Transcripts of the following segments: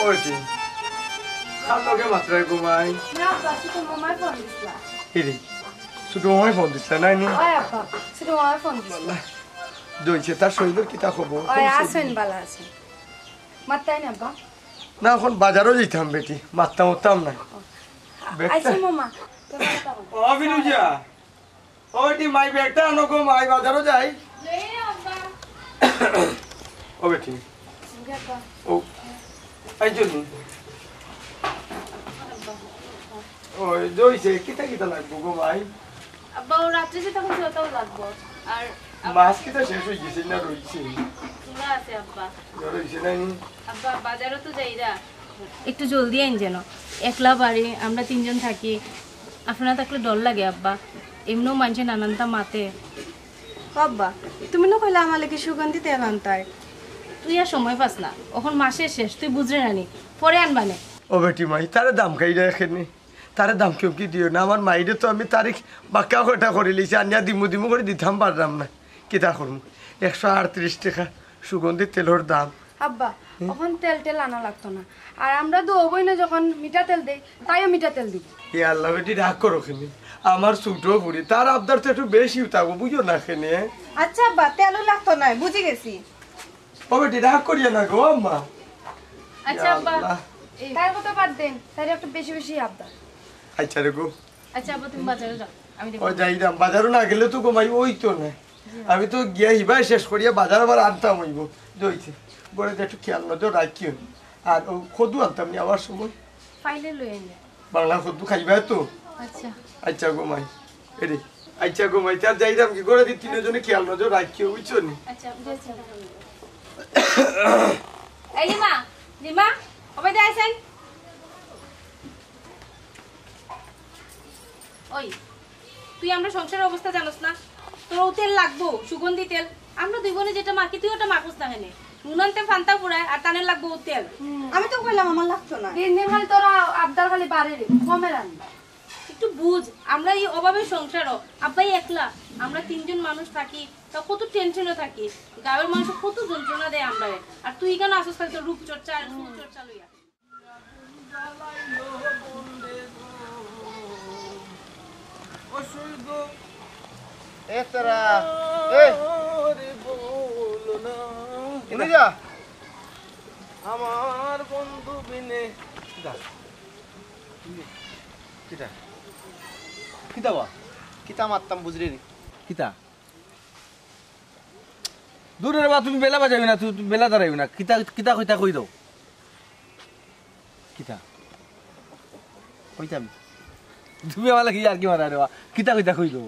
ওইটি খালকে মাত্রায় ঘুমাই না বাসি তো মামার ফোন দিছিলা এরি শুধু মামাই ফোন দিচ্ছে নাই নি ওই আপা শুধু মামার ফোন দিছিলা দইছে তার শরীরের কিতা খবর ওই আছেন বালা আছেন মাত্তাই না আব্বা না এখন বাজারও যেতাম বেটি মারতাম উঠতাম না আচ্ছা মামা ও বিনুজা ওইটি মাই ব্যাগটা আনো গো মাই বাজারও যাই ও বেটি ও এই জন্য ওই দইছে কিতা কিতা লাগবো গো ভাই আব্বা ও রাত্রে যে তখন যতও লাগবো আর মাছ কিতা শেষ হয়ে গেছে না রইছে চুলা আছে আব্বা রইছে নাই আব্বা বাজারও তো যাইরা একটু জলদি আইন যেন একলা বাড়ি আমরা তিনজন থাকি আপনারা থাকলে ডর লাগে আব্বা এমনিও মানুষে নানানটা মাতে আব্বা তুমি না কইলা আমার লাগি সুগন্ধি তেল আনতাই তুই আর সময় পাস না এখন মাসের শেষ তুই বুঝরে নানি পরে আনবানে ও বেটি মাই তারে দাম খাইরা এখানে তারে দাম কেউ কি দিও না আমার মাইরে তো আমি তারিখ বাক্কা কটা করে লিছি আনিয়া দিমু দিমু করে দিতাম পারলাম না কিতা করবো 138 টাকা সুগন্ধি তেলের দাম আব্বা এখন তেল তেল আনা লাগতো না আর আমরা তো হবই না যখন মিঠা তেল দেই তাইও মিঠা তেল দিব এ আল্লাহ বেটি রাগ করো খেলে আমার ছোটো বুড়ি তার আবদার তো একটু বেশি উঠাবো বুঝো না খেনে আচ্ছা আব্বা তেলও লাগতো না বুঝি গেছি ও বেটি রাগ করিয়া না গো আম্মা আচ্ছা আব্বা তার কথা বাদ দেন তার একটু বেশি বেশি আবদার আচ্ছা রে গো আচ্ছা আব্বা তুমি বাজারে যাও আমি ও যাইরাম বাজারও না গেলে তো ঘুমাই ওই তো না আমি তো গিয়া হিবাই শেষ করিয়া বাজার আবার আনতাম হইব জইছে বলে যে একটু খেয়াল নজর রাখিও আর ও খদু আনতাম নি আবার সময় ফাইলে লই আইলে বাংলা খদু খাইবা তো আচ্ছা আচ্ছা ঘুমাই এরে আচ্ছা ঘুমাই তার যাইরাম কি করে দি তিনজনে খেয়াল নজর রাখিও বুঝছো নি আচ্ছা বুঝেছি এই লিমা লিমা ওবে যাইছেন ওই তুই আমরা সংসারের অবস্থা জানোস না তোর তেল লাগবো সুগন্ধি তেল আমরা দুই বোনে যেটা মাখি তুই ওটা মাখুস না হেনে নুনতে ফান্তা পুরায় আর তানের লাগবো তেল আমি তো কইলাম আমার লাগতো না দিন দিন খালি তোরা আবদার খালি বাড়ে রে কমে রান্না একটু বুঝ আমরা এই অভাবের সংসারও আব্বাই একলা আমরা তিনজন মানুষ থাকি তা কত টেনশনে থাকি গাঁয়ের মানুষ কত যন্ত্রণা দেয় আমরা আর তুই কেন আসস খালি তোর রূপচর্চা আর রূপচর্চা লইয়া আমার বন্ধু বিনে কিতা কিতা বা কিতা মারতাম বুঝলি নি কিতা দূরের বা তুমি বেলা বাজাবি না তুমি বেলা দাঁড়াবি না কিতা কিতা কইতা কই দাও কিতা কইতাম তুমি আমার কি আর কি মারা রে বা কিতা কইতা কই দাও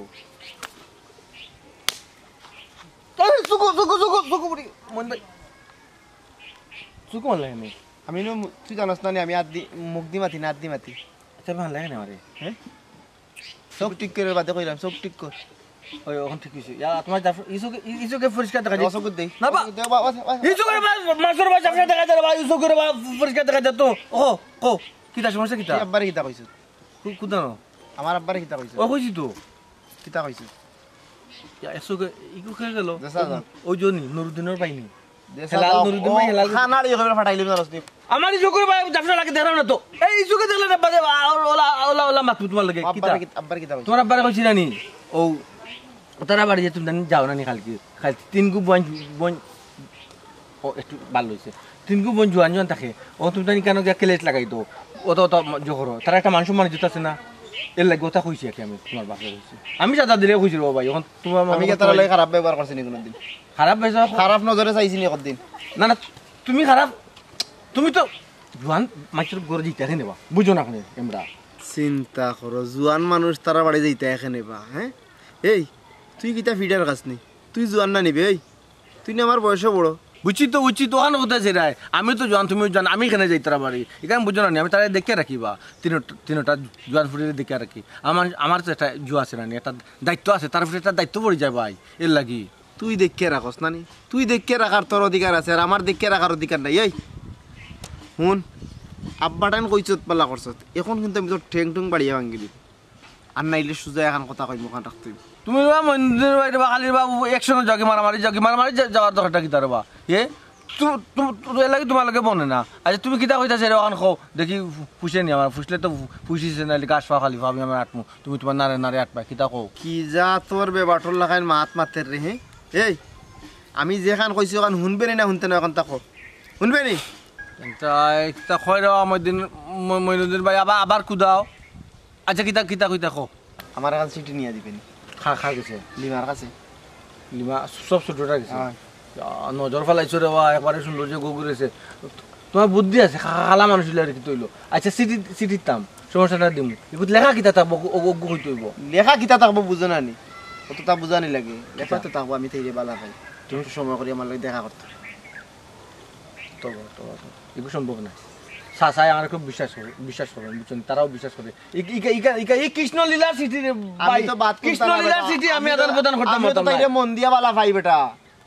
সুকু সুকু সুকু সুকু মন ভাই সুকু মন লাগে নি আমি তুই জানাস না আমি মুখ দি মাতি না দি মাতি আচ্ছা ভাল লাগে না আমারে হ্যাঁ সব ঠিক করে বাদে কইলাম সব ঠিক কর ওই ওখান ঠিক হইছে ইয়া তোমার ইসুকে পরিষ্কার দেখা যায় অসুখ দেই না বা ইসুকে মাছর বাচ্চা দেখা যায় বা ইসুকে পরিষ্কার দেখা যায় তো ও কিতা সমস্যা কিতা আব্বারে কিতা কইছ কুদানো আমার আব্বারে কিতা কইছ ও কইছি তো কিতা কইছ ইয়া ইসুকে ইকু খেয়ে গেল দেশা যা ওই জনি নুরুদ্দিনের পাইনি হেলাল নুরুদ্দিন ভাই হেলাল খানার ইয়ে করে ফাটাইলি না রসনি আমার ইসুকে ভাই জাফরা লাগে দেখাও না তো এই ইসুকে দেখলে না বাদে ওলা ওলা ওলা মাত তোমার লাগে কিতা আব্বারে কিতা কইছ তোমার আব্বারে কইছি না নি ও তারা বাড়ি যে তুমি যাও না নি কালকে খালি তিন গু বন ও একটু ভালো হয়েছে তিন গু বন জোয়ান জোয়ান থাকে ও তুমি জানি কেন কেলেট লাগাই তো ও তো জোহর তারা একটা মানুষ মানুষ আছে না এর লাগে ওটা কইছি আর কি আমি তোমার বাপরে কইছি আমি দাদা দিলে কইছি ও ভাই এখন তোমার আমি কি তার লাগে খারাপ ব্যবহার করছি নি কোনদিন খারাপ বেজা খারাপ নজরে চাইছি নি কতদিন না না তুমি খারাপ তুমি তো জোয়ান মাছের গড়ে জিতে নেবা বুঝো না আপনি আমরা চিন্তা করো জোয়ান মানুষ তারা বাড়ি যাইতে এখানে বা হ্যাঁ এই তুই কিতা ফিডার কাছ নি তুই জোয়ান না নিবি এই তুই না আমার বয়সও বড় বুঝছি তো ওখানে কোথায় সেরাই আমি তো জোয়ান তুমি জান আমি এখানে যাই তারা বাড়ি এখানে বুঝো না আমি তারা দেখে রাখি বা তিনটা জোয়ান ফুটিয়ে দেখে রাখি আমার তো একটা জুয়া আছে না একটা দায়িত্ব আছে তার উপরে একটা দায়িত্ব পড়ে যায় ভাই এর লাগি তুই দেখে রাখস না নি তুই দেখে রাখার তোর অধিকার আছে আর আমার দেখে রাখার অধিকার নাই এই শুন আব্বাটান কইছত পাল্লা করছত এখন কিন্তু আমি তোর ঠেং ঠুং বাড়িয়ে ভাঙি দিই আর নাইলে সুজা এখন কথা কই মুখান রাখতে তুমি বা মন্দিরের বাইরে বা খালির বা একসঙ্গে জগে মারামারি যাওয়ার দরকারটা কি তার বা লাগে তোমালোকে বনে না আচ্ছা তুমি কিতা কইতাছে ওখান খাও দেখি ফুসে নি আমার ফুসলে তো ফুসিছে না গাছ পা খালি ভাবি আমার আটমু তুমি তোমার নারে নারে আটপা কিতা কও কি যা তোর বে বাটর লাগাইন মাত মাতের রে হে এই আমি যেখান কইছি ওখান শুনবে না শুনতে না এখন তাকো শুনবে নি তাই তা কই রে মইদিন মইনুদ্দিন ভাই আবার কুদাও আচ্ছা কিতা কিতা কইতা কও আমার কাছে চিঠি নিয়ে দিবেন খা গেছে লিমার কাছে লিমা সব ছোটটা গেছে হয়। নজর ফেলাইছো রে বা একবারে সুন্দর যে গুগুরেছে তোমার বুদ্ধি আছে খালা মানুষ আর কি তৈল আচ্ছা সিটির দাম সমস্যাটা দিম এগুলো লেখা কিতা থাকবো অজ্ঞ হইতে হইব লেখা কিতা থাকবো বুঝো না নি অতটা বুঝানি লাগে লেখা তো থাকবো আমি থেকে বালা ভাই তুমি একটু সময় করে আমার লাগে দেখা করতে এগুলো সম্ভব না সাসাই আমার খুব বিশ্বাস করে বুঝছেন তারাও বিশ্বাস করে এই কৃষ্ণ লীলা সিটি আমি তো বাত করতাম কৃষ্ণ লীলা সিটি আমি আদান প্রদান করতাম আমি তো তাইরে মন দিয়া বালা ভাই বেটা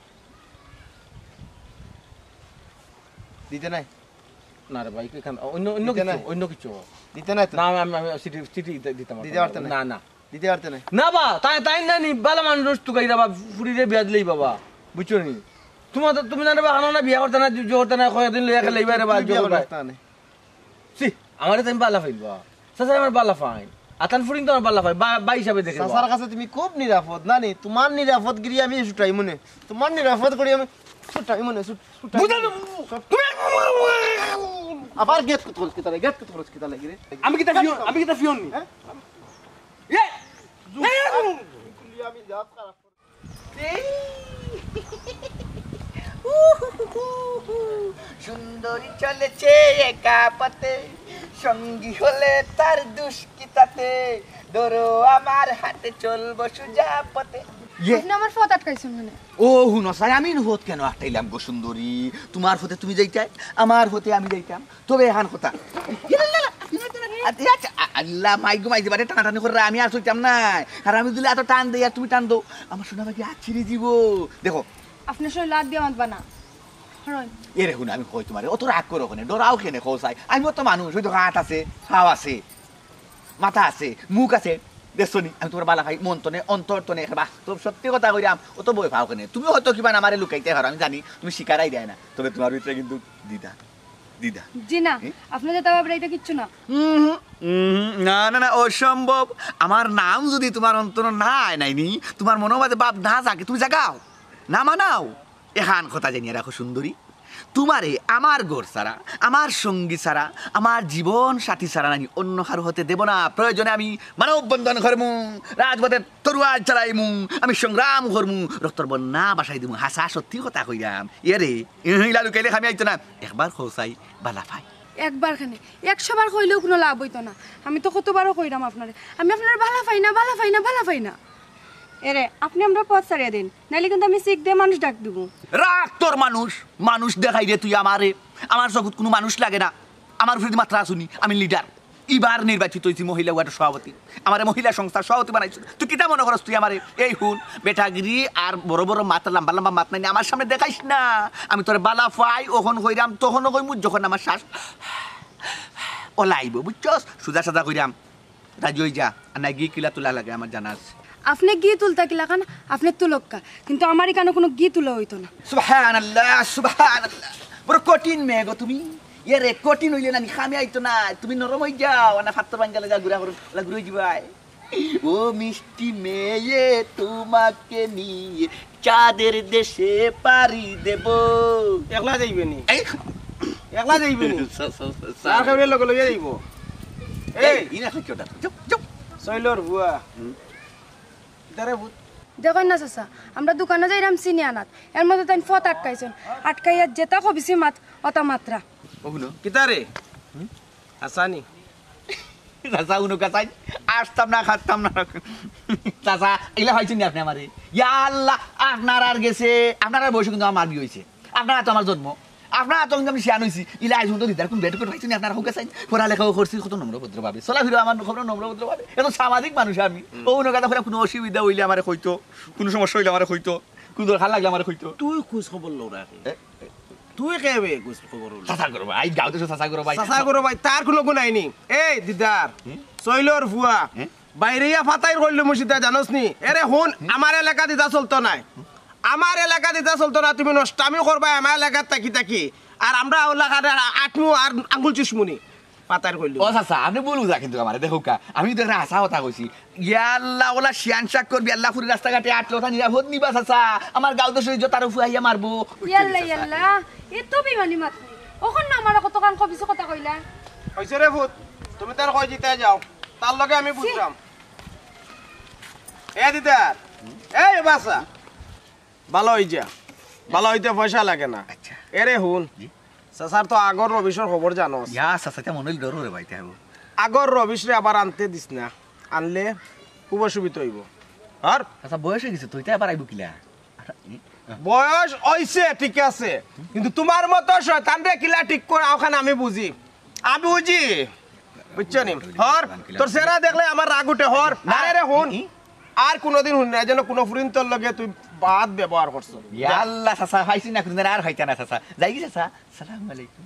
দিতে নাই না রে ভাই এখানে অন্য কিছু দিতে নাই তো না আমি সিটি দিতাম দিতে পারতেন না না দিতে পারতে নাই না বা তাই না নি বালা মানুষ তুকাইরা বা ফুরিরে বিয়া দিলেই বাবা বুঝছো নি তুমি না বা না বিয়া করতে না জো করতে না কয়দিন লইয়া খেলে এইবারে বা জো করবে সি আমারে তুমি বালা ফাইলবা সাসা আমার বালা ফাইন আতান ফুরিং তো আমার বালা ফাই বাই হিসাবে দেখে সাসার কাছে তুমি খুব নিরাপদ না নি তোমার নিরাপদ গিরি আমি ছুটাই মনে তোমার নিরাপদ করি আমি ছুটাই মনে ছুটাই তুমি আবার গেট কত খরচ কিতা লাগে গেট কত খরচ কিতা লাগে রে আমি কিতা ফিওন নি এ আমি জাত খারাপ সুন্দরী চলেছে একা পথে সঙ্গী হলে তার দুষ্কিতাতে ধরো আমার হাতে চলবো সুজা পথে আপনি আমার ফত আটকাইছেন মানে ও হুনো সাই আমি হত কেন আটাইলাম গো সুন্দরী তোমার হতে তুমি যাইতাই আমার হতে আমি যাইতাম তবে এখান কথা আল্লাহ মাইগো মাইতে পারে টানাটানি করে আমি আর চলতাম না আর আমি দিলে এত টান দেই আর তুমি টান দো আমার শোনা বাকি হাত ছিঁড়ে দিব দেখো আপনি শরীর লাগ দিয়ে মাতবা না হরণ এ রে আমি কই তোমারে অত রাগ করো কেন ডরাও কেন খোসাই আমি তো মানুষ ওই তো হাত আছে হাও আছে মাথা আছে মুখ আছে দেখছনি আমি তোমার বালা খাই মন তনে অন্তর তনে বাস্তব সত্যি কথা কইরাম অত বই পাও কেন তুমি হয়তো কিবা আমারে লুকাইতে পারো আমি জানি তুমি শিকারাই দেয় না তবে তোমার ভিতরে কিন্তু দিদা জি না আপনি যে তাও এটা কিচ্ছু না না না না অসম্ভব আমার নাম যদি তোমার অন্তর না নাইনি তোমার মনোবাদে বাপ না জাগে তুমি জাগাও না মানাও এখান কথা জানিয়ে রাখো সুন্দরী তোমারে আমার ঘর ছাড়া আমার সঙ্গী ছাড়া আমার জীবন সাথী ছাড়া নানি অন্য কারো হতে দেব না প্রয়োজনে আমি মানব বন্ধন করমু রাজপথে তরুয়ার চালাইমু আমি সংগ্রাম করমু রক্তর বন্যা বাসাই দিমু হাসা সত্যি কথা কইরাম এরে ইলা লুকাইলে আমি আইতো না একবার খোসাই বালা পাই একবার খানে 100 বার কইলেও কোনো লাভ হইতো না আমি তো কতবারও কইরাম আপনারে আমি আপনার বালা পাই না এরে আপনি আমরা পথ ছাড়িয়ে দিন নাইলে কিন্তু আমি শিখ দিয়ে মানুষ ডাক দিব রাখ তোর মানুষ দেখাই রে তুই আমারে আমার জগৎ কোনো মানুষ লাগে না আমার ফ্রিজ মাত্রা শুনি আমি লিডার এবার নির্বাচিত হয়েছি মহিলা ওয়ার্ডের সভাপতি আমার মহিলা সংস্থার সভাপতি বানাইছি তুই কিতা মনে করস তুই আমারে এই হুন বেটাগিরি আর বড় বড় মাথা লম্বা লম্বা মাথা নাই আমার সামনে দেখাইস না আমি তোর বালা ফাই ওখন কইরাম তখন কইমু যখন আমার শ্বাস ওলাইব বুঝছস সুজা সাজা কইরাম রাজি হই যা আর না গিয়ে কিলা তোলা লাগে আমার জানা আছে আপনি গি তুলতা কি লাগান আপনি তুলক্কা কিন্তু আমার এখানে কোনো গি তুলা হইতো না সুবহানাল্লাহ বড় কঠিন মেয়ে গো তুমি এরে কঠিন হইলে না খামি আইতো না তুমি নরম হই যাও না ফাত্তর বাঙ্গালে যা ঘুরে যাবাই ও মিষ্টি মেয়ে তোমাকে নিয়ে চাঁদের দেশে পাড়ি দেব একলা যাইবে নি এই একলা যাইবে নি আর কেউ লগে লগে যাইব এই ইনা কইটা চুপ সইলর বুয়া ইতারে ভূত দেখুন না চাচা আমরা দোকানে যাইরাম চিনি আনাত এর মধ্যে তাই ফত আটকাইছেন আটকাইয়া যেটা কবিছি মাত অতা মাত্রা ওগুলো কিতারে আসানি চাচা উনো কাছাই আসতাম না খাতাম না চাচা এগুলা হয়েছেন নি আপনি আমারে ইয়া আল্লাহ আপনার আর গেছে আপনার আর বয়সে কিন্তু আমার বিয়ে হয়েছে আপনারা তো আমার জন্ম আপনারা তখন আমি শিয়ান হয়েছি ইলা আইসুন তো দিদার কোন বেট করে হয়েছেন আপনারা হোক চাই পড়ালেখাও করছি কত নম্রভদ্র ভাবে চলাফিরো আমার খবর নম্রভদ্র ভাবে এত সামাজিক মানুষ আমি ও উনো কথা কোনো অসুবিধা হইলে আমার হইতো কোনো সমস্যা হইলে আমার হইতো কোনো দরকার লাগলে আমার হইতো তুই খোঁজ খবর লও রাখি তুই কেবে খোঁজ খবর লও চাচা করো ভাই গাঁও দেশে চাচা করো ভাই চাচা করো ভাই তার কোনো গুণ আইনি এই দিদার সইলর ভুয়া বাইরেয়া ফাতাই কইলো মুর্শিদা জানোস নি এরে হুন আমার এলাকা দিদা চলতো নাই আমার এলাকা দিতে চলতো না, তুমি নষ্টামি করবা আমার এলাকার তাকি তাকি, আর আমরা এলাকার আটমু আর আঙ্গুল চুষমুনি পাতার কইল। ও চাচা আপনি বলু যা কিন্তু আমার দেখো কা আমি তো একটা আশা কথা কইছি ইয়াল্লা ওলা শিয়ান শাক করবি আল্লাহ ফুরি রাস্তাঘাটে আটলো তা নিরাপদ নিবা চাচা আমার গাঁও তো সহ্য তার ফুয়াইয়া মারবো। ইয়াল্লা ইয়াল্লা এত বিমানি মাত ওখন না আমার কত কান কবিস কথা কইলা হইছে রে ভূত, তুমি তার কই জিতে যাও, তার লগে আমি বুঝলাম। এ দিদার এই বাসা ভালো হই যা, ভালো হইতে পয়সা লাগে না। আচ্ছা এরে হুন চাচার তো আগর রবিশর খবর জানো, ইয়া চাচা তে মনে ডর রে ভাই তাই আগর রবিশ রে আবার আনতে দিস না, আনলে খুব অসুবিধা হইব। আর চাচা বয়স হয়ে গেছে তুই তো আবার আইব কিলা বয়স হইছে ঠিক আছে, কিন্তু তোমার মতো শয়তান রে কিলা ঠিক করে ওখানে আমি বুঝি, আমি বুঝি বুঝছো নি। হর তোর সেরা দেখলে আমার রাগ উঠে। হর না রে হুন, আর কোনোদিন হুন না যেন কোনো ফুরিন তোর লগে তুই বাদ ব্যবহার করছো। ইয়াল্লা চাচা খাইছি না কোনদিন আর হইতা না চাচা যাই কি চাচা সালাম আলাইকুম।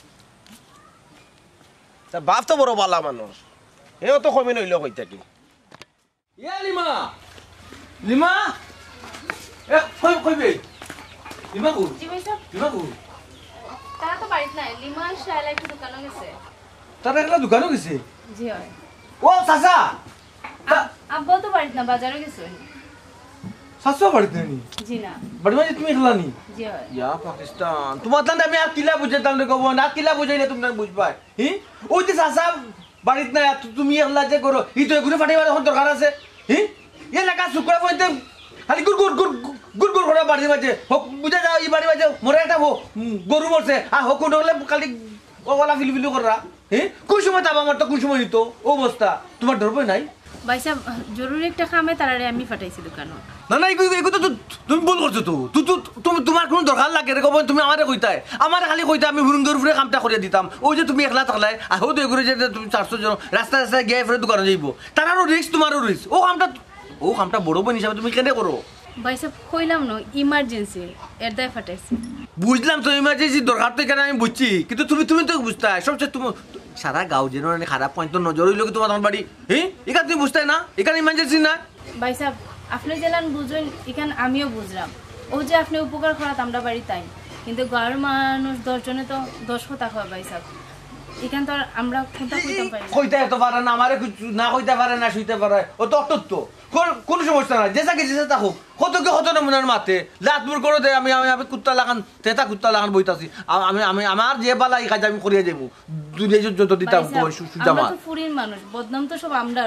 তা বাপ তো বড় বালা মানুষ, এও তো কমি নইল কই থাকি। ইয়া লিমা লিমা এ কইবে লিমা কো জি ভাই সাহেব, লিমা কো তারা তো বাড়িতে নাই, লিমা শায়লা একটু দোকানে গেছে। তার একটা দোকানও গেছে। জি হয়। ও চাচা আব্বাও তো বাড়িতে না, বাজারে গেছে। শাশু বাড়িতে নি জি না। বাড়ি মানে তুমি খেলা নি জি হয়। ইয়া পাকিস্তান তোমার তান্ডে আমি আর কিলা বুঝে তান্ডে কব না কিলা বুঝাইলে তুমি বুঝবাই হি ওই যে চাচা বাড়িতে না তুমি একলা যে করো ই তো এগুলো ফাটাইবার এখন দরকার আছে হি এ লাগা শুকরা পয়তে খালি গুড় গুড় গুড় গুড় গুড় করে বাড়ি বাজে হোক বুঝা যাও এই বাড়ি বাজে মরে একটা গরু মরছে আর হোক কোন হলে খালি ওলা ফিলফিলি করা হি কোন সময় তাবা আমার তো কোন সময় নিত অবস্থা তোমার ধরবই নাই ভাই সাহেব জরুরি একটা কামে তারারে আমি ফাটাইছি দোকানে। না না এগুলো তো তুমি ভুল করছো তো তুমি তোমার কোনো দরকার লাগে রে কব তুমি আমারে কইতাই আমারে খালি কইতা আমি হুরুঙ্গের উপরে কামটা করে দিতাম ওই যে তুমি একলা থাকলাই আহো তো এগুলো যে তুমি 400 জন রাস্তা রাস্তায় গিয়ে ফেরে দোকানে যাইব তারারও রিস্ক তোমারও রিস্ক ও কামটা বড় বোন হিসাবে তুমি কেন করো ভাই সাহেব কইলাম না ইমার্জেন্সি এর দায় ফাটাইছি। বুঝলাম তো ইমার্জেন্সি দরকার তো এখানে আমি বুঝছি কিন্তু তুমি তো বুঝতে সবচেয়ে তুমি সারা গাঁও যেন খারাপ পয়েন্ট তো নজর হইলো কি তোমার বাড়ি হ্যাঁ এখানে তুমি বুঝতে না এখানে ইমার্জেন্সি না ভাই সাহেব আপনি জেলান বুঝুন এখানে আমিও বুঝলাম ও যে আপনি উপকার করাত আমরা বাড়ি তাই কিন্তু গাঁয়ের মানুষ 10 জনে তো 10 কথা হয় ভাই সাহেব এখানে তো আর আমরা কোনটা কইতাম পারি কইতে এত পারে না আমারে না কইতে পারে না শুইতে পারে ও তো অতত্ব কোন সমস্যা নাই যেসা কি যেসা থাকুক কত কি কত নমুনার মাতে লাতমুর করে দে আমি আমি কুত্তা লাগান তেতা কুত্তা লাগান বইতাছি আমি আমি আমার যে বালা এই কাজ আমি করিয়ে যাবো দুনিয়া যত দিতাম সুজামা আমরা তো ফুরিন মানুষ বদনাম তো সব আমরার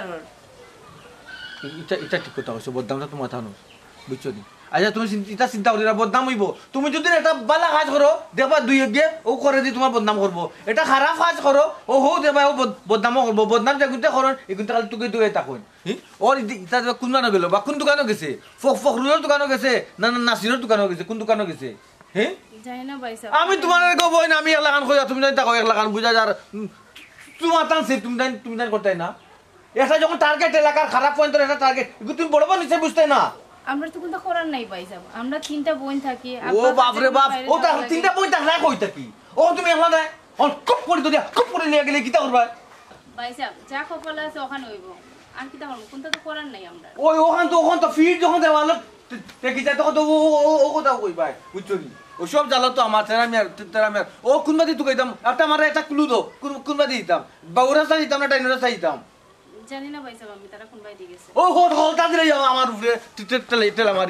এটা ঠিক কথা হইছে বদনামটা তোমার থানো বুঝছো নি আচ্ছা তুমি এটা চিন্তা করি না বদনাম হইব তুমি যদি একটা বালা কাজ করো দেখবা দুই গিয়ে ও করে দি তোমার বদনাম করবো এটা খারাপ কাজ করো ও হো দেবা ও বদনামও করবো বদনাম যেগুনতে করো এগুনতে খালি তুকে তুকে থাকুন ওর এটা কোন দোকানে গেল বা কোন দোকানে গেছে ফখরুলের দোকানে গেছে না না নাসিরের দোকানে গেছে কোন দোকানে গেছে হ্যাঁ জানি না ভাই সাহেব আমি তোমার কবই না আমি একলা কান খোঁজা তুমি জানি তাকো একলা কান বুঝা যার তোমার টানছে তুমি জানি করতে না এটা যখন টার্গেট এলাকার খারাপ পয়েন্টের একটা টার্গেট তুমি বড় বড় নিচে বুঝতে না আমরা তো কোনটা করার নাই ভাই সাহেব আমরা তিনটা বোন থাকি ও বাপ রে বাপ ও তা তিনটা বই থাকলে কই থাকি ও তুমি একলা না ও খুব করে দিয়া খুব করে নিয়ে গেলে কিতা করবা ভাই সাহেব যা কপালে আছে ওখানে হইব আর কিটা করব কোনটা তো করার নাই আমরা ওই ওখান তো ফিট যখন দেওয়ালো দেখি যায় তখন তো ও কথা কইবা বুঝছো নি ও সব জ্বালা তো আমার তেরা ও কোনবা দি তুই কইতাম একটা মারা একটা ক্লু দো কোনবা দি দিতাম বা ওরা সাই দিতাম না ডাইনোরা সাই দিতাম জানি না ভাই সাহেব আমি তারা কোন ভাই দিয়ে গেছে ও হলতা দিলে যাও আমার উপরে টেলা মারি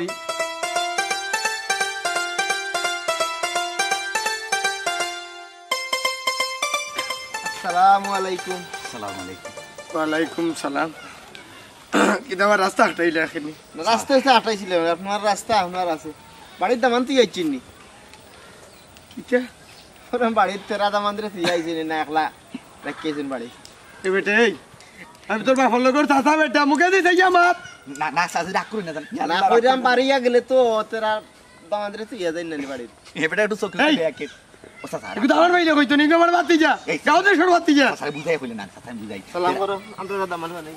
আসসালামু আলাইকুম। আসসালামু আলাইকুম। ওয়ালাইকুম সালাম কিন্তু আমার রাস্তা হাঁটাইলে এখনই রাস্তা এসে আটাইছিলাম, আপনার রাস্তা আপনার আছে, বাড়ির দামান তুই আইছিস নি? কিটা বাড়ির তেরা দামান ধরে তুই আইছিস না একলা রাখিয়েছেন বাড়ি? এ বেটে এই আমি তোর বাপর লগর চাচা বেটা মুখে দিছে কি আমার না না সাজি রাখ করি না না কইরাম বাড়িয়া গেলে তো তেরা দামান ধরে তুই যাই না বাড়ি। এবারে একটু চোখ এই! দেখে ও চাচা একটু আমার ভাইলে কইতো নি আমার বাতি যা এই! যাও দে সর বাতি যা চাচা বুঝাই কইলে না চাচা আমি বুঝাই সালাম করো, আমরা দামান হয়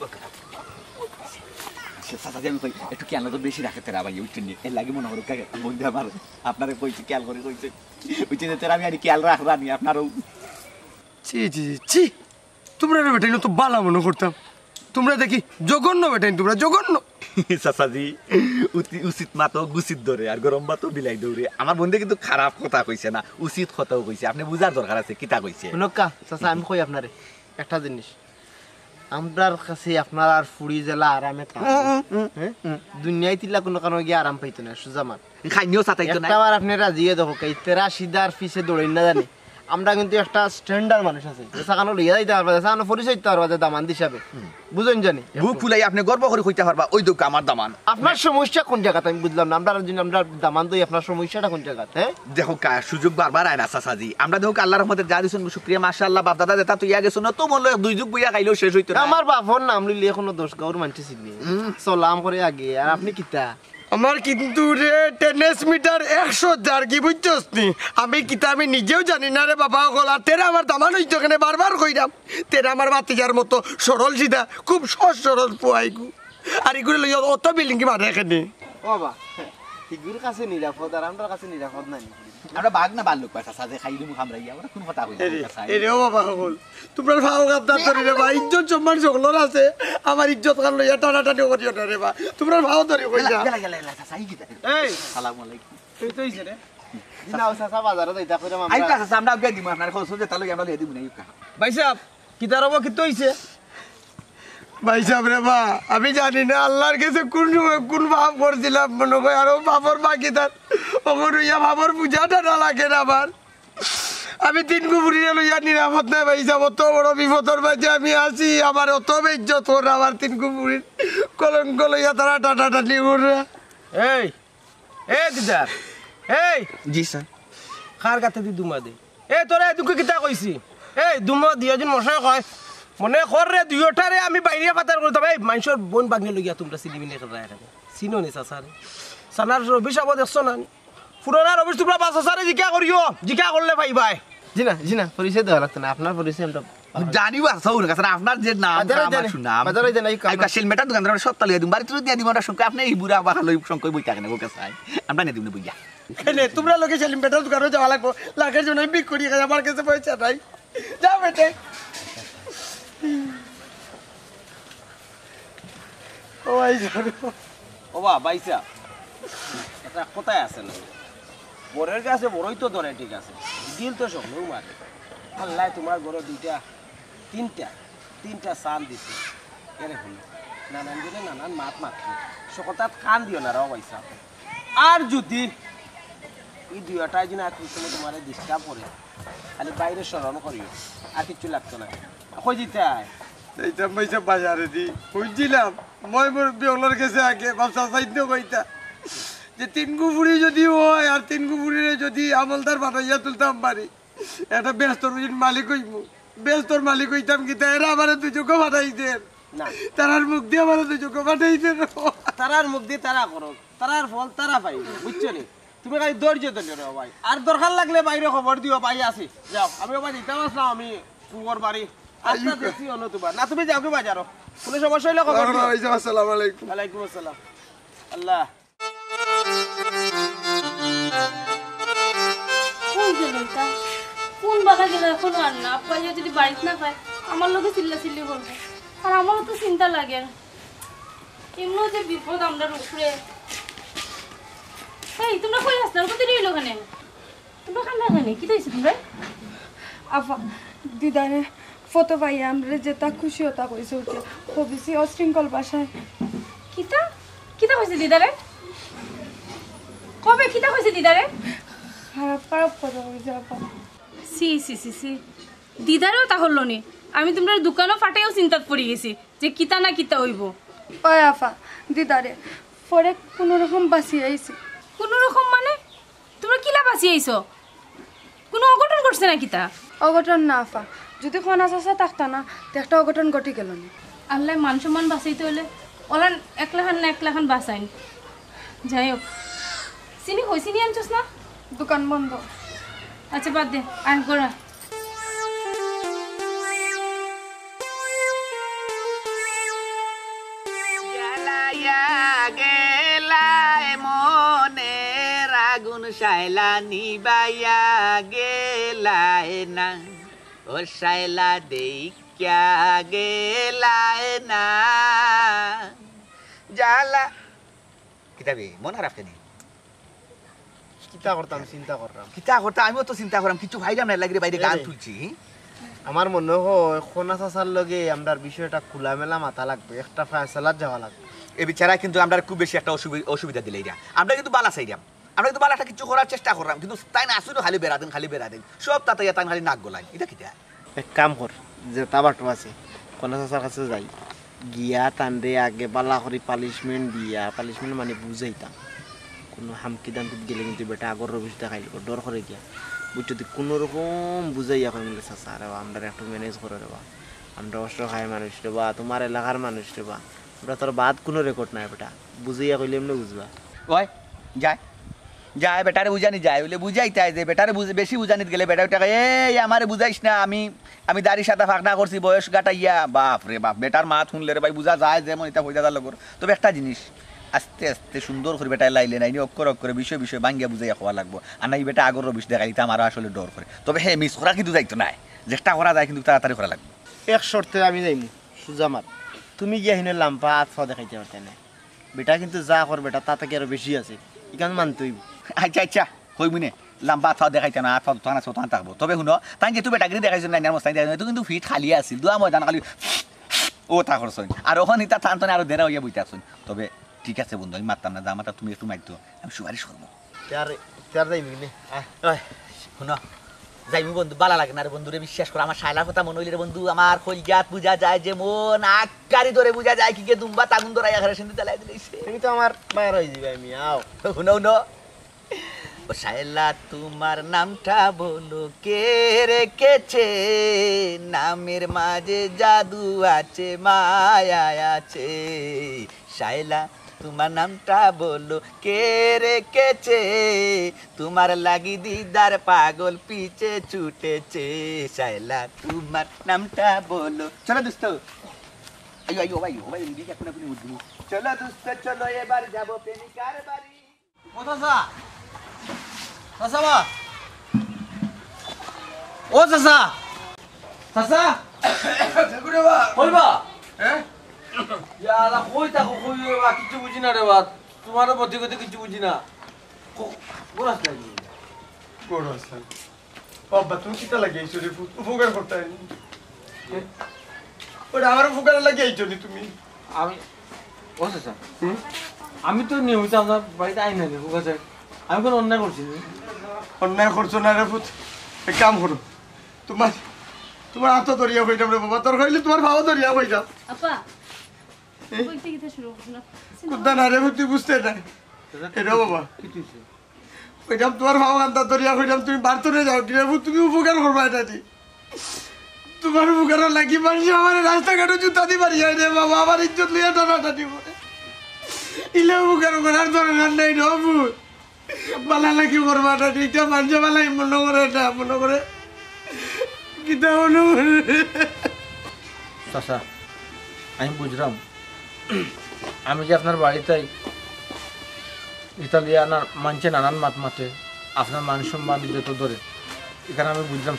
চাচা আমি কই একটু কেন তো বেশি রাখে তেরা ভাই উঠতে নিয়ে এর লাগে মনে হলো কাকে বন্ধু আমার আপনারে কইছে খেয়াল করে কইছে উঠতে তেরা আমি আর খেয়াল রাখরা নি আপনারও ছি ছি ছি তোমরা বেটাইলো তো বালা মনে করতাম তোমরা দেখি জঘন্য বেটাইন তোমরা জঘন্য চাচাজি উচিত মাতো গুচিত ধরে আর গরম ভাতও বিলাই দৌড়ে আমার বন্ধু কিন্তু খারাপ কথা কইছে না উচিত কথাও কইছে আপনি বুঝার দরকার আছে কিতা কইছে শুনকা চাচা আমি কই আপনারে একটা জিনিস আমরার কাছে আপনার আর ফুড়ি জেলা আরামে দুনিয়ায় তিলা কোনো কারণে গিয়ে আরাম পাইতো না সুজামান খাইনিও চাতাইতো না একটাবার আপনি রাজিয়ে দেখো কে তেরা সিদার পিছে দৌড়েন না জানি আমরা কিন্তু একটা স্ট্যান্ডার্ড মানুষ আছে যেখানে লইয়া যাইতে পারবা যেখানে পরিচয় দিতে পারবা দামান হিসাবে বুঝেন জানি বুক ফুলাই আপনি গর্ব করে কইতে পারবা ওই দোকা আমার দামান আপনার সমস্যা কোন জায়গাতে আমি বুঝলাম না আমরা জন্য আমরা দামান দই আপনার সমস্যাটা কোন জায়গাতে হ্যাঁ দেখো কা সুযোগ বারবার আয় না চাচাজি আমরা দেখো আল্লাহর রহমতে যা দিছেন শুকরিয়া মাশাআল্লাহ বাপ দাদা যেটা তুইয়া গেছো না তো মন লয় দুই যুগ বইয়া খাইলেও শেষ হইতো না আমার বাপর নাম লইলে এখনো দোষ গাওর মানতে চিনি সালাম করে আগে আর আপনি কিতা আমার কিন্তু রে টেনিস মিটার 100 জার্গি বুঝছস নি আমি কিতা আমি নিজেও জানি না রে বাবা গলা তেরা আমার দামান হইতো কেন বারবার কইরাম তেরা আমার বাতিজার মতো সরল সিধা খুব সহজ সরল পোয়াইগু আর এগুলো লইয়া অত বিল্ডিং কি মারে এখানে ও বাবা হিগুর কাছে নিরাপদ আর আমরার কাছে নিরাপদ নাই আমরা বাঘ না বাল্লুক পাছা সাজে খাই দিমু খামরাইয়া আমরা কোন কথা কইলা এরে ও বাবা হল তোমরা ভাও গাবদার ধরে রে ভাই ইজ্জত সম্মান সকলের আছে আমার ইজ্জত কান লইয়া টানাটানি করিও না রে ভাই তোমরা ভাও ধরে কইলা গেলা চাচাই কি এই আসসালামু আলাইকুম তুই তো হইছে রে দিনাও সাসা বাজারে যাইতা কইরা আই আমরা কাছে আমরা আগে দিমু আপনার খোঁজ যে তালুক আমরা লিয়ে দিমু না ইউকা ভাই সাহেব কিতা রব কি তো হইছে ভাই সাহেব রে বা আমি জানি না আল্লাহর কাছে কোন সময় কোন ভাব করছিলাম মনে হয় আরো বাবর বাকি তার ওগর ইয়া বাবর পূজাটা না লাগে না আমার আমি তিন কুপুরিয়ে লইয়া নিরাপদ নাই ভাই সাহেব অত বড় বিপদর মাঝে আমি আছি আমার অত ইজ্জত করে আমার তিন কুপুরির কলঙ্ক লইয়া তারা টাটাটানি করে এই এই দিদার এই জি স্যার খার গাতে দি দুমা দে এই তোরা দুকে কিতা কইছি এই দুমা দিয়াজন মশাই কয় মনে কর রে দুইটারে আমি বাইরে পাতার করতাম এই মানুষের বোন ভাঙে লইয়া তোমরা সিলিমিনে করে রাখা চিনো নি সাসারে সানার রবি সাহেব দেখছো না পুরোনা রবি তোমরা পাঁচ হাজারে জিকা করিও জিকা করলে ভাই ভাই জি না পরিচয় দেওয়া লাগতো না আপনার পরিচয় আমরা জানিও আছে ওর কাছে আপনার যে নাম আমার শুনাম বাজারে দেন এই আই কাশেল মেটা দোকানদার সব তালিয়ে দিম বাড়ি তুই দিয়ে দিম আমরা সংখ্যা আপনি এই বুড়া বা লই সংখ্যা বই থাকে না ওকে চাই আমরা নে দিম না বইয়া এনে তোমরা লোকে সেলিম বেটার দোকানে যাওয়া লাগবো লাখের জন্য বিক করি আমার কাছে পয়সা নাই যাও বেটে ও ভাই ও বা বাইসা এটা কোথায় আছে না বরের কাছে বড়ই তো ধরে ঠিক আছে দিল তো সব নৌ মারে আল্লাহ তোমার বড় তিনটা সান দিছে এরকম নানান দিনে নানান মাত মাত্র সকতাত কান দিও না রাও বাইসা আর যদি এই দুইটাই দিন আর তুমি তোমার ডিস্টার্ব করে খালি বাইরে স্মরণ করিও আর কিছু লাগতো না কই দিতে আয় এইটা পয়সা বাজারে দি বুঝছিলাম মই মোর বিয়লার কাছে আগে ব্যবসা সাইড কইতা যে তিন কুপুরি যদি হয় আর তিন কুপুরিরে যদি আমলদার বানাইয়া তুলতাম পারি এটা ব্যস্তর মালিক হইমু ব্যস্তর মালিক হইতাম কি এরা আমার দুজকে বানাইছেন না তারার মুখ দিয়ে আমার দুজকে বানাইছেন তারার মুখ দিয়ে তারা করো তারার ফল তারা পাই বুঝছো নি তুমি খালি ধৈর্য ধরে রে ভাই আর দরকার লাগলে বাইরে খবর দিও ভাই আসি যাও আমি ভাই দিতে আসলাম আমি কুকুর বাড়ি আস্তে দেখি অন্য তোমার না তুমি যাও কি বাজারো কোনো সমস্যা হইলে খবর দিও আসসালামু আলাইকুম ওয়ালাইকুম আসসালাম আল্লাহ কোন গেল এটা কোন বাগা গেল এখনো আর না আব্বা যদি বাড়িতে না পায় আমার লোকে চিল্লাচিল্লি করবে আর আমারও তো চিন্তা লাগে এমনও যে বিপদ আমরা উপরে এই তোমরা কই আসছো কোথায় রইল ওখানে তোমরা খানা খানে কি হয়েছে তোমরা আফা দিদারে ফটো পাই আমরা যেটা খুশি হতা কইছে উঠে হবিসি অশৃঙ্খল ভাষায় কিতা কিতা কইছে দিদারে কবে কিতা কইছে দিদারে খারাপ কথা কইছে আপা সি সি সি সি দিদারেও তা হলো নি আমি তোমরা দোকানও ফাটাইও চিন্তাত পড়ে গেছি যে কিতা না কিতা হইব ওই আফা দিদারে পরে কোনো রকম বাঁচি আইছি কোনো রকম মানে তোমরা কিলা বাঁচি আইছো কোনো অঘটন করছে না কিতা অঘটন না আফা যদি খনা চাষা থাকতা না তো একটা অঘটন ঘটি গেল না আল্লাহ মান সম্মান বাঁচাইতে হলে ওলান একলাখান না একলাখান বাঁচাইন যাই হোক চিনি হয়েছি নি আনছস না দোকান বন্ধ আচ্ছা বাদ দে আর গোড়া আগুন শাইলা নিবাইয়া গেলায় না ও শাইলা দেইক্যা গেলায় না জ্বালা কিতাবে মন খারাপ কেন কিতা করতাম চিন্তা করলাম কিতা করতে আমিও তো চিন্তা করলাম কিছু ভাইরাম না লাগরে বাইরে গান তুলছি আমার মনে হয় খোনা চাচার লগে আমরার বিষয়টা খোলামেলা মাথা লাগবে একটা ফয়সালাত যাওয়া লাগবে এই বিচারা কিন্তু আমরা খুব বেশি একটা অসুবিধা দিলে এটা আমরা কিন্তু বালা চাইলাম আমরা কিন্তু বালাটা কিছু করার চেষ্টা করলাম কিন্তু তাই না আসলে খালি বেড়া দেন সব তাতে তাই খালি নাক গলাই এটা কিটা এক কাম কর যে তাবাটো আছে খোনা চাচার কাছে যাই গিয়া তানরে আগে বালা করে পালিশমেন্ট দিয়া পালিশমেন্ট মানে বুঝাইতাম কোনো হামকি দামকি গেলে কিন্তু বেটা আগর রবিশ দেখাইল ডর করে গিয়া বুঝছো তুই কোনো রকম বুঝাইয়া হয় মিলে চাচা রে আমরা একটু ম্যানেজ করে রে বা আমরা অস্ত্র খাই মানুষ রে বা তোমার এলাকার মানুষ রে বা আমরা তোর বাদ কোনো রেকর্ড নাই বেটা বুঝাইয়া কইলে এমনি বুঝবা ওই যায় বেটারে বুঝানি যায় বলে বুঝাইতে যে বেটারে বেশি বুঝানিত গেলে বেটা ওটা এই আমারে বুঝাইস না আমি দাড়ি সাদা ফাঁকনা করছি বয়স গাটাইয়া বাপ রে বাপ বেটার মা শুনলে রে ভাই বুঝা যায় যেমন এটা হয়ে যাওয়ার লগর তবে একটা জিনিস আস্তে আস্তে সুন্দর করে বেটায় লাইলে নাইনি অক্ষরে বিষয় ভাঙ্গিয়া বুঝাইয়া খাওয়া লাগবো আর নাই বেটা আগর রবিশ দেখাইতে আমার আসলে ডর করে তবে হ্যাঁ মিস করা কিন্তু যাইতো না চেষ্টা করা যায় কিন্তু তাড়াতাড়ি করা লাগবে এক শর্তে আমি যাইমু সুজামার তুমি গিয়া হিনে লাম্পা আতফা দেখাইতে পারতে না বেটা কিন্তু যা কর বেটা তাতে কি আরো বেশি আছে ইকান মানতেই আচ্ছা হই মুনে লম্বা আথা দেখাইতে না আথা থানা সোতান থাকবো তবে শুনো তাই যেহেতু বেটাগিরি দেখাইছো না মস্তাই দেখাইছো তুই কিন্তু ফিট খালি আছিল দুয়া ময়দান খালি ও তা করছই আর ওখান ইতা থানতনে আরো দেরা হইয়া বইতে আসুন তবে ঠিক আছে বন্ধু আমি মারতাম না জামাটা তুমি একটু মারতো আমি সুপারিশ করবো তার যাইমি নে শুনো যাইমি বন্ধু বালা লাগে না রে বন্ধুরে বিশ্বাস করো আমার শায়লার কথা মনে হইলে রে বন্ধু আমার খলজাত বুঝা যায় যে মন আকারি ধরে বুঝা যায় কি কে দুম্বা তাগুন ধরাইয়া ঘরে সিন্ধু চালাই দিলেছে তুমি তো আমার বাইরে হয়ে যাবে আমি আও শুনো ও শায়লা তোমার নামটা বলো কে রেখেছে নামের মাঝে জাদু আছে মায়া আছে শায়লা তোমার নামটা বলো কে রেখেছে তোমার লাগি দিদার পাগল পিছে ছুটেছে শায়লা তোমার নামটা বলো চলো দোস্ত আইও ভাই দিদি এখন আপনি উঠবো চলো দোস্ত চলো এবার যাবো প্রেমিকার বাড়ি ও চাচা চাচা ও চাচা চাচা কইবা ইয়ালা কই থাকো কই বা কিছু বুঝি না রে বা তোমার প্রতি কথা কিছু বুঝি না কোন আসলে কোন আছে বাবা তুমি কিটা লাগাইছো রে উপকার করতে ওটা আমার উপকার লাগাইছো নি তুমি আমি ও চাচা আমি তো নিয়মিত আপনার বাড়িতে আই না ঠিক আছে আমি কোনো অন্যায় করছি অন্যায় করছো না রে পুত এক কাম করো তোমার হাত ধরিয়া হইতাম রে বাবা তোর হইলে তোমার ভাও ধরিয়া হইতাম আপা কইতে গিতে শুরু করছ কুদ্দা না রে তুই বুঝতে নাই এটা বাবা হইতাম তোমার ভাও আন্তা ধরিয়া হইতাম তুমি বার্তরে যাও কি রে তুমি উপকার করবা এটা দি তোমার উপকার লাগি পারছি আমার রাস্তাঘাটে জুতা দি পারি রে বাবা আমার ইজ্জত লইয়া টানাটানি করে ইলে উপকার করার দরকার নাই নবু বালা লাগি করবা এটা ঠিকটা মানছে বালাই মনে করে এটা মনে করে কিতা মনে করে চাচা আমি বুঝলাম আমি যে আপনার বাড়িতে ইতালিয়া মানছে নানান মাত মাতে আপনার মান সম্মান যত ধরে এখানে আমি বুঝলাম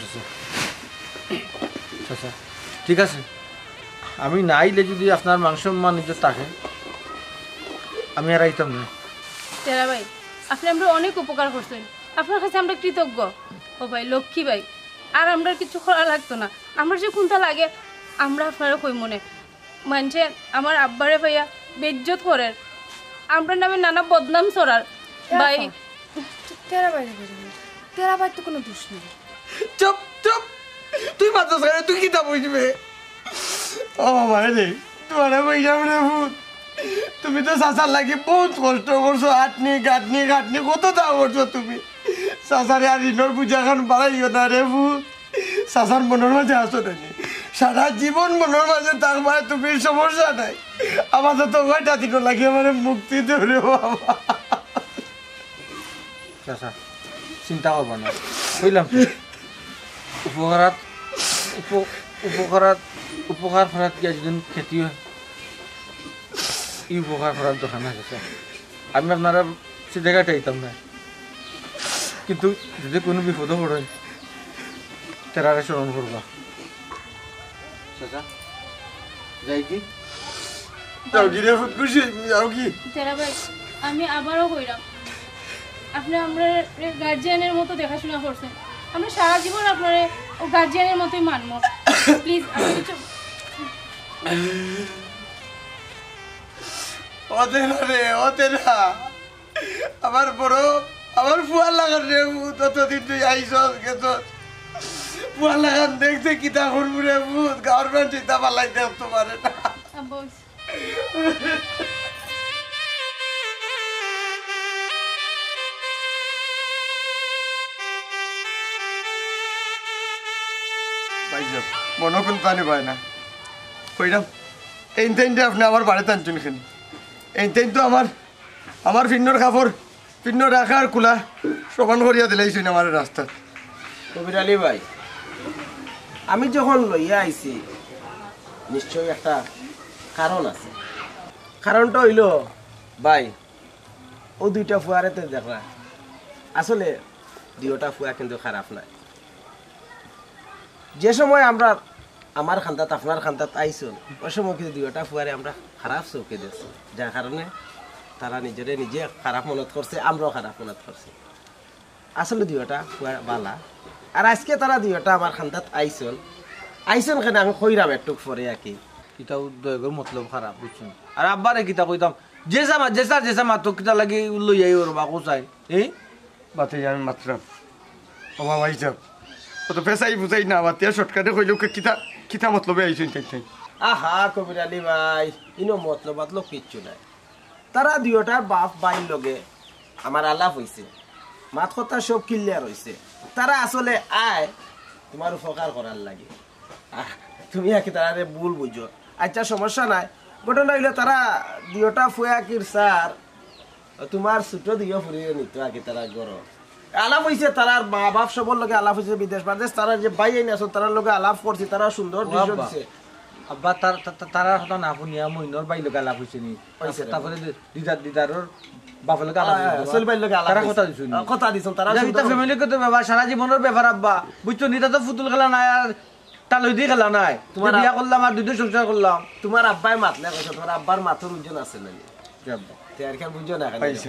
চাচা ঠিক আছে আমি না আইলে যদি আপনার মান সম্মান নিজের থাকে আমি আর আইতাম না তেরা ভাই আপনি আমরা অনেক উপকার করছেন আপনার কাছে আমরা কৃতজ্ঞ ও ভাই লক্ষ্মী ভাই আর আমরা কিছু করা লাগতো না আমরা যে কোনটা লাগে আমরা আপনারা কই মনে মানছে আমার আব্বারে ভাইয়া বেজ্জত করেন আমরা নামে নানা বদনাম ছড়ার ভাই তেরা ভাই তো কোনো দোষ নেই চুপ তুই মাত্র তুই কিতা বুঝবে ও বাবা রে তোমার বইলাম রে ভূত তুমি তো চাচার লাগি বহুত কষ্ট করছো গাঁটনি কত দাও করছো তুমি চাচারে আর ঋণর পূজা খান বাড়াইও না রে ভূত চাচার মনের মাঝে আসো নাকি সারা জীবন মনের মাঝে তার মানে তুমি সমস্যা নাই আমাদের তো কয়টা দিন লাগে আমার মুক্তি দেবে বাবা চাচা চিন্তা করবো না বুঝলাম উপকার ফেরাত গিয়ে যদি খেতি হয় এই উপকার করার দরকার না চাচা আমি আপনারা সে জায়গাটা আইতাম না কিন্তু যদি কোনো বিপদও পড়ে তেরারে স্মরণ করবা চাচা যাই কি যাও কি রে খুশি যাও কি তেরা ভাই আমি আবারও কইরাম আপনি আমরা গার্জিয়ানের মতো দেখাশোনা করছেন আমরা সারা জীবন আপনার ও গার্জিয়ানের মতোই মানবো প্লিজ আপনি কিছু ওতে না আমার বড় আমার ফুয়ার লাগান রে ততদিন তুই আইসস গেছ ফুয়ার লাগান দেখতে কিতা করবো রে ভূত গভর্নমেন্ট চিন্তা পালাই দেখতে পারে না আব্বা পাইযাব মনে কোন পানি পায় না কইরাম এই টাইমটা আপনি আমার বাড়িতে আনছেন খেলি এই টাইম তো আমার ফিন্নর কাপড় ফিন্ন রাখার কুলা সমান করিয়া দিলাইছেন আমার রাস্তা কবির আলী ভাই আমি যখন লইয়া আইছি নিশ্চয়ই একটা কারণ আছে কারণটা হইল ভাই ও দুইটা ফুয়ারেতে দেখা আসলে দুইটা ফুয়া কিন্তু খারাপ নাই যে সময় আমরা আমার খান্দাত আপনার খান্দাত আইসো ওই সময় কিন্তু দুইটা ফুয়ারে আমরা খারাপ চৌকে দিয়েছি যার কারণে তারা নিজে খারাপ মনত করছে আমরাও খারাপ মনত করছি আসলে দুইটা ফুয়া বালা আর আজকে তারা দুইটা আমার খান্দাত আইসন কেন আমি কইরাম একটু পরে আর কি কিতা দয়গর মতলব খারাপ বুঝছেন আর আব্বারে কিতা কইতাম জেসা মাতো কিতা লাগি লই আই ওর বাকো চাই এই বাতে আমি মাত্রাম ওমা ভাই যাব ও তো পেশাই বুঝাই না বাতে শর্টকাটে কইলো কিতা মতলবে আইছেন তাই আহা কবির আলী ভাই ইনো মতলব কিচ্ছু নাই তারা দুইটার বাপ বাইর লগে আমার আলাপ হইছে মাত কথা সব ক্লিয়ার হইছে তারা আসলে আয় তোমার উপকার করার লাগে তুমি আকি তারারে ভুল বুঝো আচ্ছা সমস্যা নাই ঘটনা হইলে তারা দুইটা ফুয়া কির স্যার তোমার ছোট দিও ফুরিয়ে নিত আকি তারা গরো আলাপ হইছে তারার মা বাপ সবর লগে আলাপ হইছে বিদেশ বাদেশ তারা যে বাই আইন আছে তারার লগে আলাপ করছি তারা সুন্দর দৃশ্য দিছে আব্বা তারা কথা না শুনিয়া মইনর বাইর লগে আলাপ হইছে নি তারপরে দিদারর বাপের লগে আলাপ আসল বাইর লগে আলাপ তারা কথা দিছুন কথা দিছুন তারা এটা ফ্যামিলি কত ব্যাপার সারা জীবনের ব্যাপার আব্বা বুঝছো নি তো ফুতুল খেলা নাই আর তালই দিয়ে খেলা নাই তোমার বিয়া করলাম আর দুই সংসার করলাম তোমার আব্বাই মাতলে কইছো তোমার আব্বার মাথার ওজন আছে না তে আর কি বুঝো না পাইছো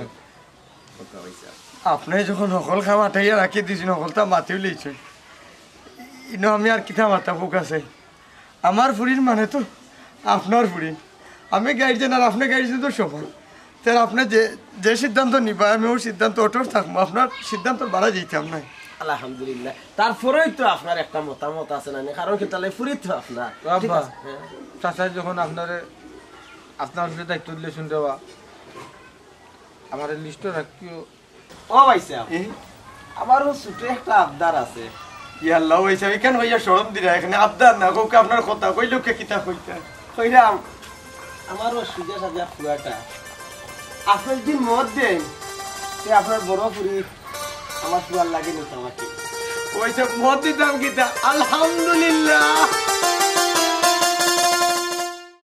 আপনি যখন সকল খাম আঠাইয়া রাখি দিয়েছেন সকলটা মাতিও লইছেন ইনো আমি আর কিতা মাথা ফুক আছে আমার ফুরির মানে তো আপনার ফুরি আমি গাইডেন আর আপনি গাইডেন তো সমান তার আপনি যে সিদ্ধান্ত নিবা আমি ওর সিদ্ধান্ত অটর থাকবো আপনার সিদ্ধান্ত বাড়া যেতাম না আলহামদুলিল্লাহ তারপরেই তো আপনার একটা মতামত আছে না কারণ কি তাহলে ফুরি তো আপনার আব্বা চাচা যখন আপনার দায়িত্ব দিলে শুনতে দেওয়া আমার লিস্টে রাখিও ও ভাইসা আমারও ছোট একটা আবদার আছে ইয়াল্লাহ হইছে আমি কেন হইয়া শরম দিরা এখানে আবদার না কোকে আপনার কথা কই লোকে কিতা কইতা কইরাম আমারও সুজা সাজা ফুয়াটা আপনি যদি মত দেন যে আপনার বড় ফুরি আমার ফুয়ার লাগে না আমাকে ওইসব মত দিতাম কিতা আলহামদুলিল্লাহ